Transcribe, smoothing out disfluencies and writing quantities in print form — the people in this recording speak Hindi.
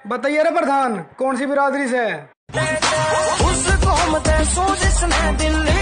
बताइए रे प्रधान, कौन सी बिरादरी से है? उस कौम दे सो जिसने दिल्ली